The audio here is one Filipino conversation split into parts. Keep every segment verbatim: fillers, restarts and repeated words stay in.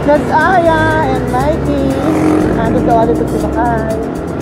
Nag-aya and Mikey. Ano daw dito si Bakay.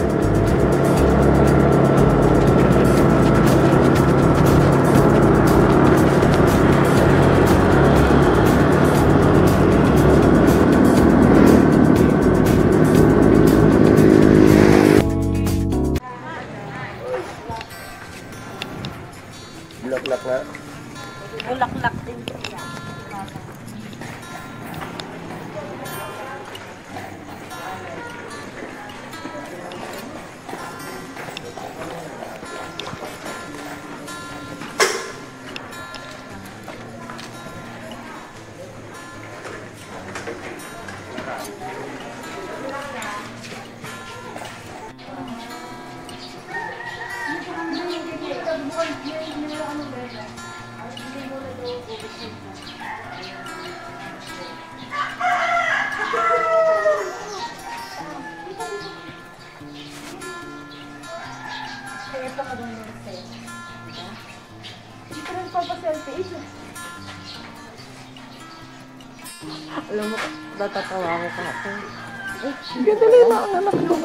Bulaklak na. Bulaklak din siya. Alam mo, natatawa ako ka ako. Sige, dali na ang anak ko.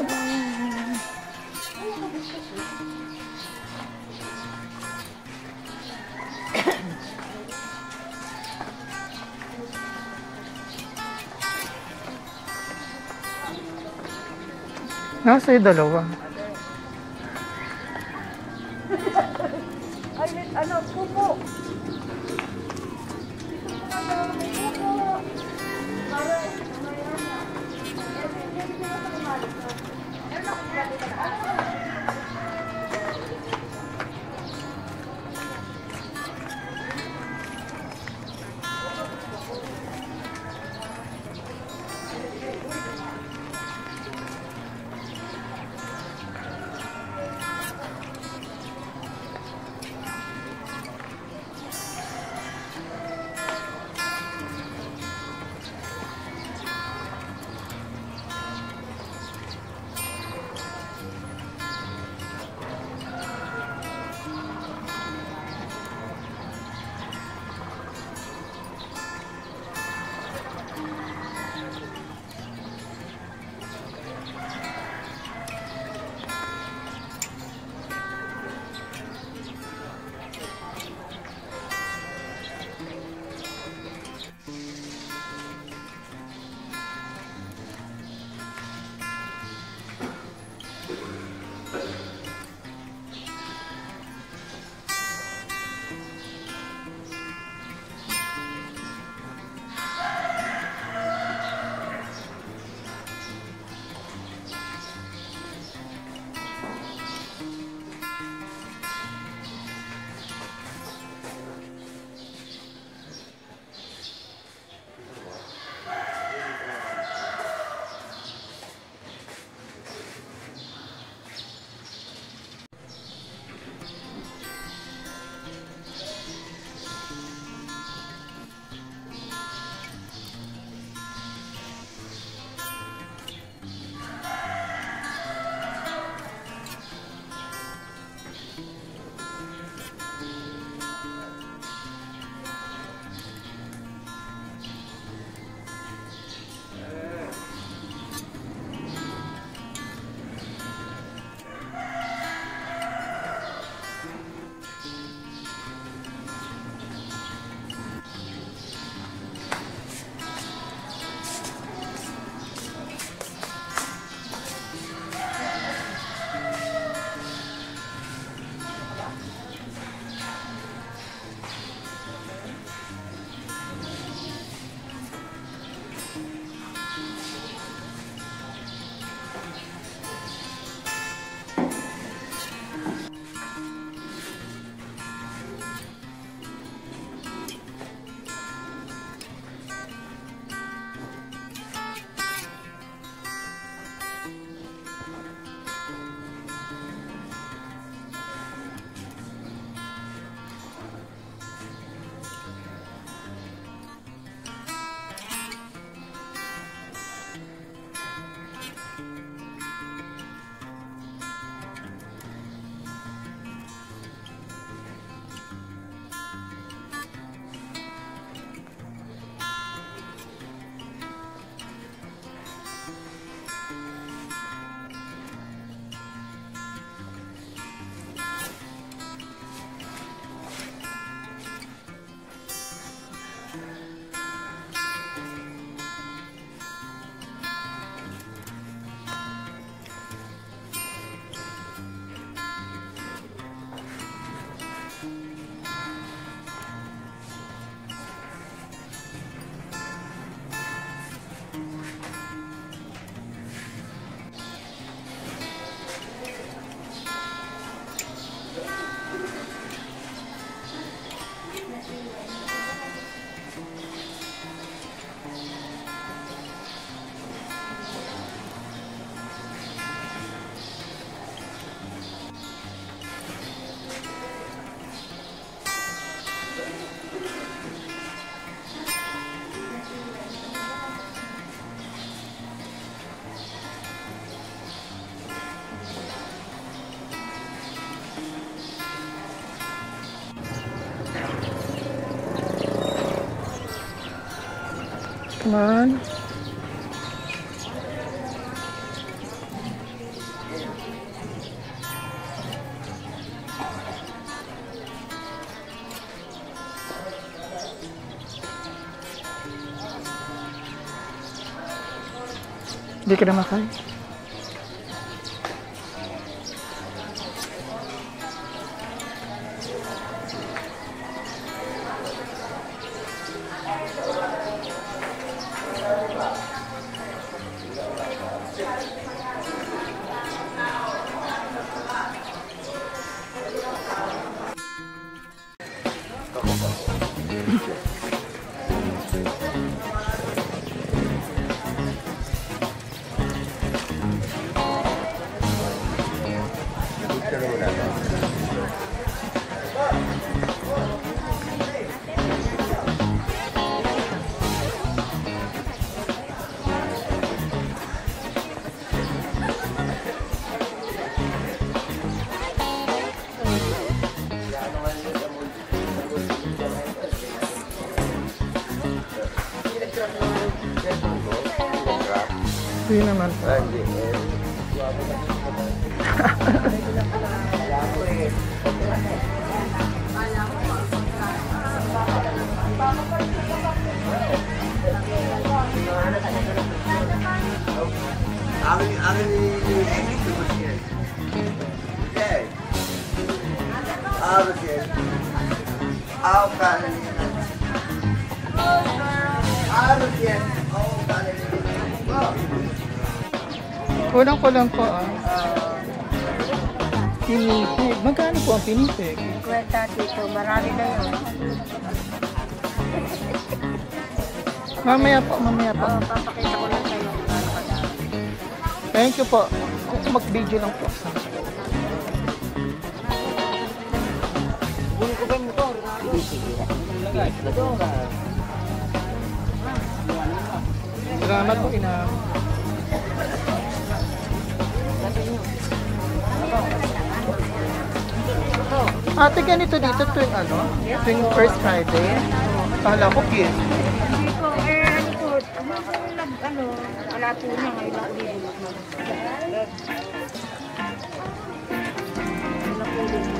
Nasa yung dalawa. Ay, ano, pupo. Man. Hindi ka na makain. Hindi naman po. Akin akin yung edit ko ba siya? Okay. Ah, siya. Ah, kanan niya. Ah, siya. Oh, kanan niya. Kulang ko lang po ah. Pinipig. Magkano po ang pinipig? Kwenta dito, marami na yun. Mamaya po, mamaya po. Oo, papakita ko lang sa'yo kung ano kadami. Thank you po. Kung mag-video lang po. Salamat po, ina. Ate, ganito dito tuwing ano? Tuwing first Friday? Kala ko kiss. Hindi ko, eh, ano po, nung nag, ano, wala po na, ngayon ako dito. Wala po dito.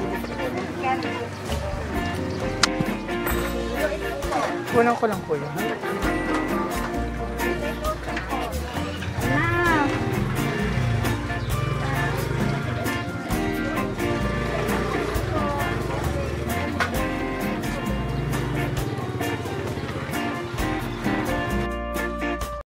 Kulang ko lang po yun.